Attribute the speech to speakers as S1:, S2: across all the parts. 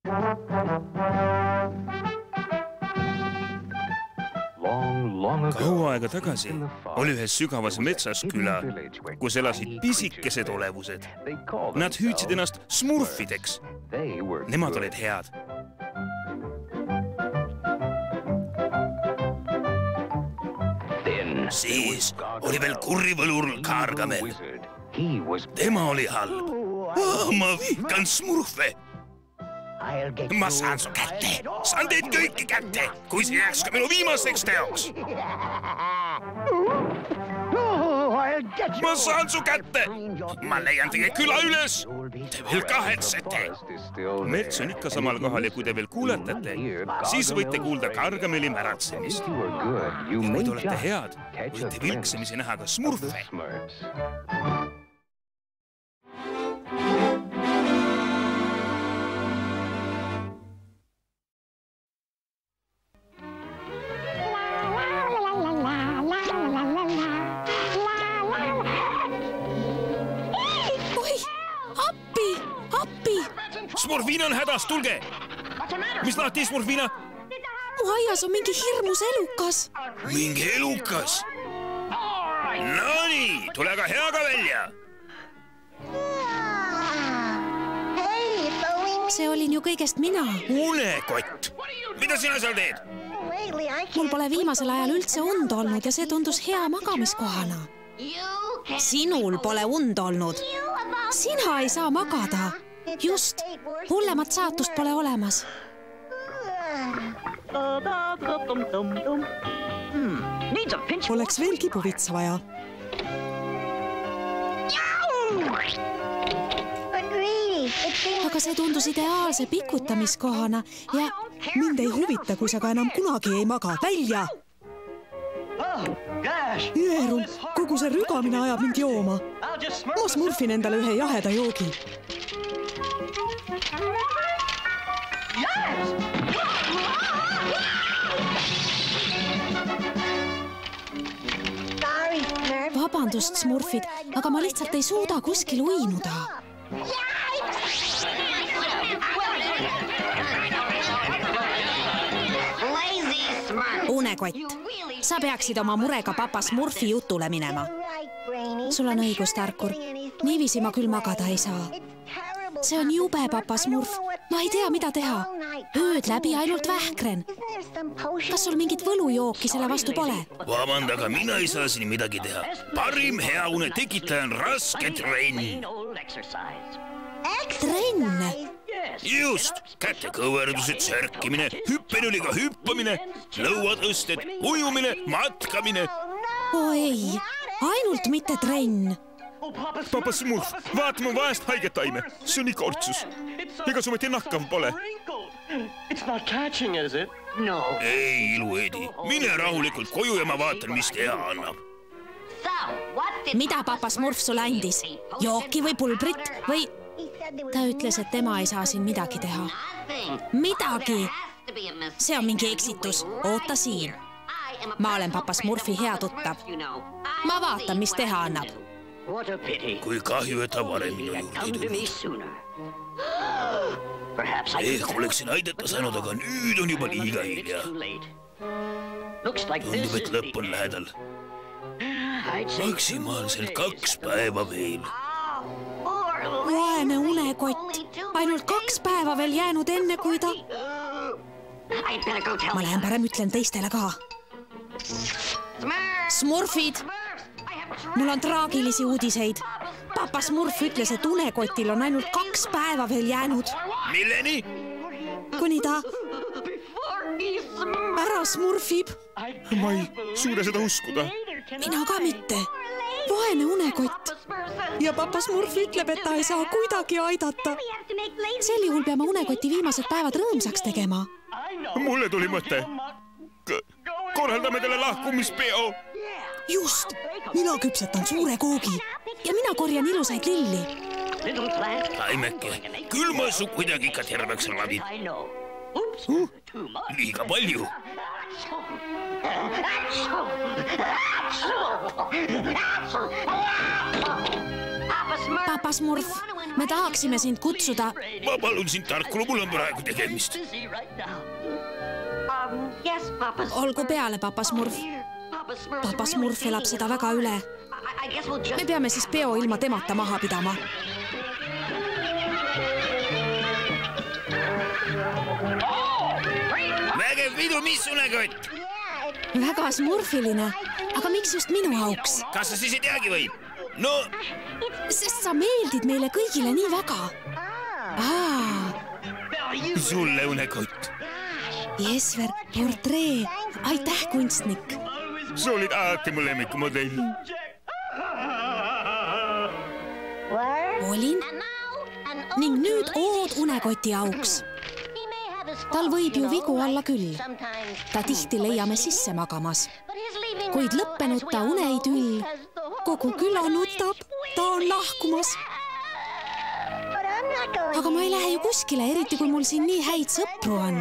S1: Kaua aega tagasi oli ühes sügavas metsas küla, kus elasid pisikesed olevused. Nad hüüdsid ennast smurfideks. Nemad olid head. Siis oli veel kurivõlur Gargamel. Tema oli halb. Ma vihkan smurfe. Ma saan su kätte. Saan teid kõiki kätte, kui see jääks ka minu viimaseks teoks. Ma saan su kätte. Ma leian teie küla üles. Te veel kahetsete. Mets on ikka samal kohal ja kui te veel kuuletate, siis võite kuulda Gargameli märatsemist. Ja kui te olete head, võite vilksemisi näha ka smurfe. Smurfina on hädas, tulge! Mis lahti, Smurfina?
S2: Mu aias on mingi hirmus elukas.
S1: Mingi elukas? Nonii, tule aga hea ka välja!
S2: See olin ju kõigest mina.
S1: Unekott! Mida sina seal teed?
S2: Mul pole viimasel ajal üldse und olnud ja see tundus hea magamiskohana. Sinul pole und olnud. Sina ei saa magada. Just, hullemat saatust pole olemas.
S3: Oleks veel kibuvitsa vaja.
S2: Aga see tundus ideaalse pikutamiskohana ja...
S3: Mind ei huvita, kui sa ka enam kunagi ei maga. Välja! Jõerum, kogu see rügamine ajab mind jooma. Ma smurfin endale ühe jaheda joogi.
S2: Vabandust, smurfid, aga ma lihtsalt ei suuda kuskil uinuda. Unekott, sa peaksid oma murega papa Smurfi jutule minema. Sul on õigus, Tarkur. Niiviisi ma küll magada ei saa. See on jube, papa Smurf. Ma ei tea, mida teha. Ööd läbi ainult vähkren. Kas sul mingit võlujooki selle vastu pole?
S1: Vabanda, aga mina ei saa siin midagi teha. Parim hea une tekitaja on raske trenn.
S2: Trenn?
S1: Just, kätekõverdused, särkimine, hüppenüliga hüppamine, lõuatõsted, ujumine, matkamine.
S2: Oh ei, ainult mitte trenn.
S1: Papa Smurf, vaata mu vaest haiget taime. See on ikka ortsus. Ega su mitte nakkav pole. Ei, iluedi. Mine rahulikult koju ja ma vaatan, mis teha annab.
S2: Mida papa Smurf sulle andis? Jooki või pulbrit või... Ta ütles, et tema ei saa siin midagi teha. Midagi? See on mingi eksitus. Oota siin. Ma olen papa Smurfi hea tuttav. Ma vaatan, mis teha annab.
S1: Kui kahju, et ta varem minu juurde ei tulnud. Ehk oleksin aidata saanud, aga nüüd on juba liiga hilja. Tundub, et lõpp on lähedal. Maksimaalselt 2 päeva veel.
S2: Vaene unekott. Ainult 2 päeva veel jäänud enne, kui ta... Ma lähen parem ütlen teistele ka. Smurfid! Mul on traagilisi uudiseid. Papa Smurf ütles, et unekotil on ainult 2 päeva veel jäänud.
S1: Milleni?
S2: Kuni ta... ära smurfib.
S1: Ma ei suuda seda uskuda.
S2: Mina ka mitte. Vaene unekott. Ja papa Smurf ütleb, et ta ei saa kuidagi aidata. Sel juhul peame unekoti viimased päevad rõõmsaks tegema.
S1: Mulle tuli mõte. Korraldame talle lahkumispeo.
S2: Just. Mina küpsetan suure koogi. Ja mina korjan ilusaid lilli.
S1: Taimeke, küll ma su kuidagi ikka terveks ravin. Liiga palju.
S2: Papa Smurf, me tahaksime sind kutsuda.
S1: Ma palun sind, Tarkulu, mul on praegu tegemist.
S2: Olgu peale, papa Smurf. Papa Smurf elab seda väga üle. Me peame siis peo ilma temata maha pidama.
S1: Vägev pidu, mis unekott?
S2: Väga smurfiline. Aga miks just minu auks?
S1: Kas sa siis ei teagi või? No...
S2: Sest sa meeldid meile kõigile nii väga.
S1: Sulle, unekott.
S2: Jesper, portree. Aitäh, kunstnik.
S1: Sa olid alati mu lemmikmodell.
S2: Olin. Ning nüüd ood unekoti auks. Tal võib ju vigu olla küll. Ta tihti leiame sisse magamas. Kuid lõppenud ta uneidüll. Kogu küla nutab. Ta on lahkumas. Aga ma ei lähe ju kuskile, eriti kui mul siin nii häid sõpru on.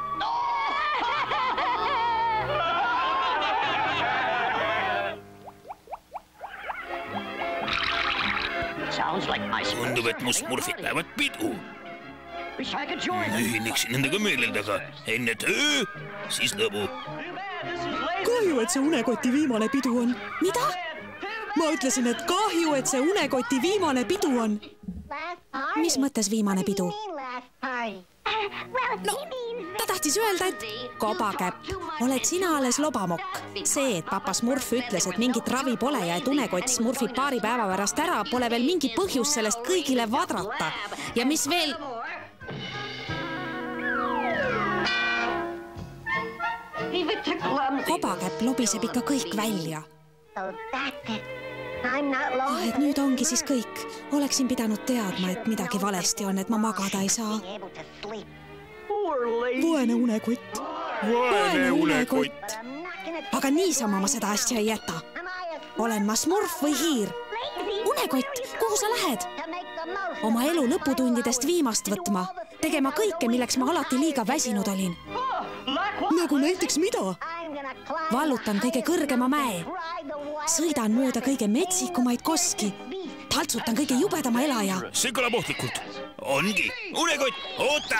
S1: Tundub, et mu smurfid päevad pidu. Ühiniksin nendega meeleldaga. Enne töö, siis lõbu.
S3: Kahju, et see unekoti viimane pidu on.
S2: Mida?
S3: Ma ütlesin, et kahju, et see unekoti viimane pidu on.
S2: Mis mõttes viimane pidu? No, ta tahtis öelda, et kobakäpp, oled sina alles lobamokk. See, et papa Smurf ütles, et mingit ravi pole ja et unekott smurfib paari päeva pärast ära, pole veel mingi põhjus sellest kõigile vadrata. Ja mis veel... Kobakäpp lobiseb ikka kõik välja. Et nüüd ongi siis kõik. Oleksin pidanud teadma, et midagi valesti on, et ma magada ei saa.
S3: Vaene unekott.
S1: Vaene unekott.
S2: Aga niisama ma seda asja ei jäta. Olen ma smurf või hiir? Unekott, kuhu sa lähed? Oma elu lõputundidest viimast võtma. Tegema kõike, milleks ma alati liiga väsinud olin.
S3: Nagu näiteks mida?
S2: Vallutan kõige kõrgema mäe. Sõidan mööda kõige metsikumaid koski. Taltsutan kõige jubedama elaja.
S1: See kõlab ohtlikult. Ongi. Unekott, oota!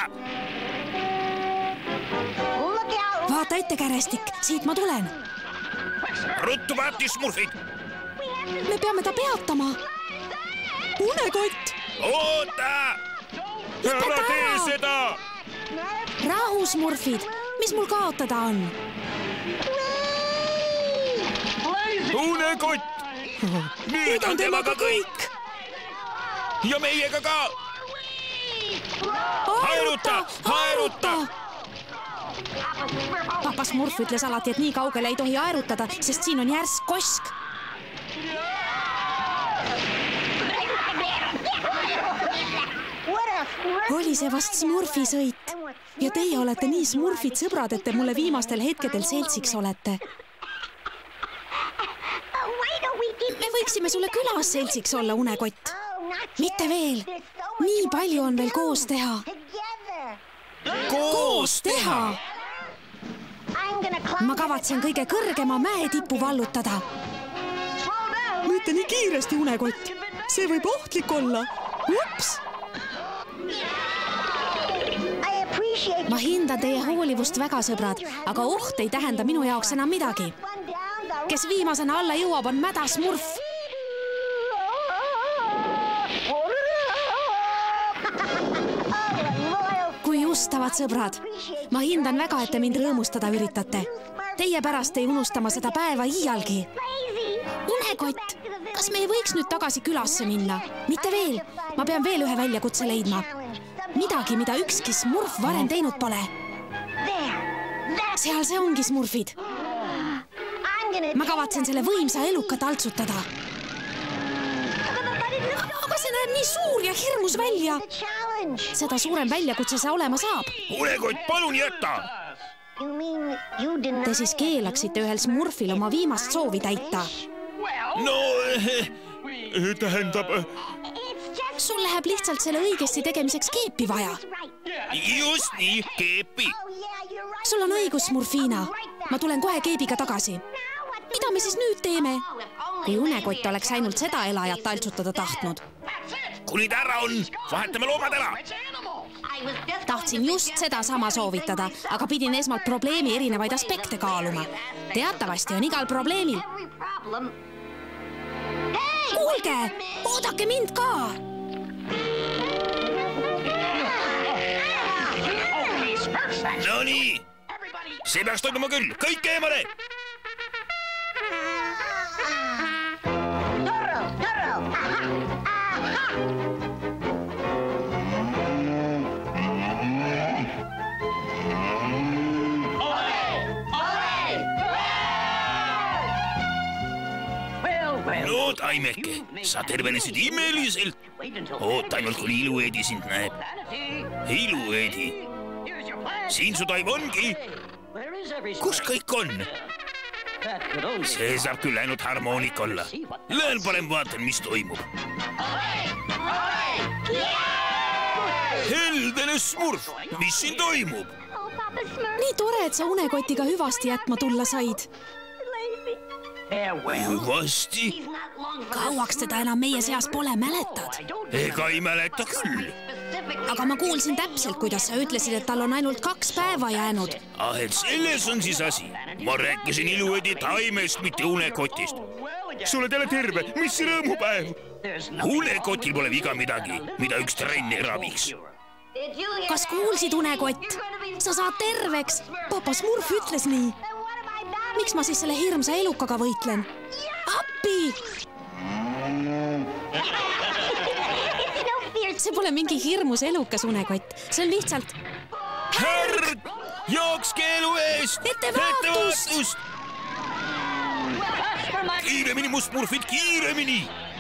S2: Vaata ette, kärestik. Siit ma tulen.
S1: Ruttu paati, smurfid!
S2: Me peame ta peatama.
S3: Unekott!
S1: Oota! Ära tee seda!
S2: Rahu, smurfid. Mis mul kaotada on?
S1: Unekott! Nüüd on temaga kõik! Ja meiega ka! Haeruta! Haeruta!
S2: Papa Smurf ütles alati, et nii kaugele ei tohi haerutada, sest siin on järsk kosk. Oli see vast Smurfi sõit. Ja teie olete nii smurfid sõbrad, et te mulle viimastel hetkedel seltsiks olete. Me võiksime sulle külas seltsiks olla, unekott. Mitte veel. Nii palju on veel koos teha.
S1: Koos teha!
S2: Ma kavatsen kõige kõrgema mäe tipu vallutada.
S3: Mitte nii kiiresti, unekott. See võib ohtlik olla. Ups!
S2: Ma hindan teie hoolivust väga, sõbrad, aga oht ei tähenda minu jaoks enam midagi. Kes viimasena alla jõuab, on mäda smurf. Kui justavad sõbrad, ma hindan väga, et te mind rõõmustada üritate. Teie pärast ei unusta ma seda päeva iialgi. Unekott, kas me ei võiks nüüd tagasi külasse minna? Mitte veel, ma pean veel ühe väljakutse leidma. Midagi, mida ükski smurf varem teinud pole. Seal see ongi, smurfid. Ma kavatsen selle võimsa eluka taltsutada. Aga see näeb nii suur ja hirmus välja. Seda suurem väljakutse see olema saab.
S1: Unekott, palun jäta!
S2: Te siis keelaksite ühel smurfil oma viimast soovi täita.
S1: No, tähendab...
S2: Sul läheb lihtsalt selle õigesti tegemiseks keepi vaja.
S1: Just nii, keepi.
S2: Sul on õigus, Smurfina. Ma tulen kohe keebiga tagasi. Mida me siis nüüd teeme? Kui unekott oleks ainult seda elajat taltsutada tahtnud.
S1: kuni ta ära on, vahetame loomad ära.
S2: Tahtsin just seda sama soovitada, aga pidin esmalt probleemi erinevaid aspekte kaaluma. Teatavasti on igal probleemil. Kuulge, oodake mind ka!
S1: No nii, see peaks toimuma küll, kõik eemale! No taimeke, sa tervenesid imeliselt. Oota ainult, kuni Ilueedi sind näeb. Ilueedi. Siin su taim ongi. Kus kõik on? See saab küll ainult harmoonik olla. Lähen parem vaatan, mis toimub. Heldene Smurf, mis siin toimub?
S2: Nii tore, et sa unekotiga hüvasti jätma tulla said.
S1: Hüvasti?
S2: Kauaks teda enam meie seas pole, mäletad?
S1: Ega ei mäleta küll.
S2: Aga ma kuulsin täpselt, kuidas sa ütlesid, et tal on ainult 2 päeva jäänud.
S1: Et selles on siis asi. Ma rääkisin Ilueedi taimest, mitte unekotist. Sa oled jälle terve, mis rõõmupäev? Unekotil pole viga midagi, mida üks trenni raviks.
S2: Kas kuulsid, unekott? Sa saad terveks.
S3: Papa Smurf ütles nii.
S2: Miks ma siis selle hirmsa elukaga võitlen? Appi! See pole mingi hirmus elukas, unekott. See on lihtsalt...
S1: Härd! Jookske elu eest!
S2: Ettevaatust!
S1: Kiiremini, mu Smurfid, kiiremini!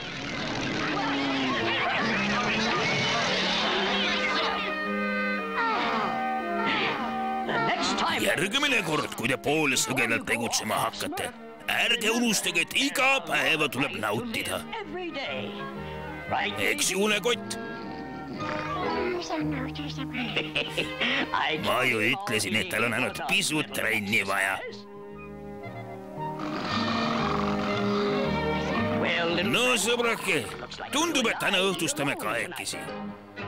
S1: Järgmine kord, kui te poole sõgedalt tegutsema hakkate, ärge unustage, et iga päeva tuleb nautida. Eks unekott? Ma ju ütlesin, et tal on ainult pisut trenni vaja. No sõbrake, tundub, et täna õhtustame kahekesi.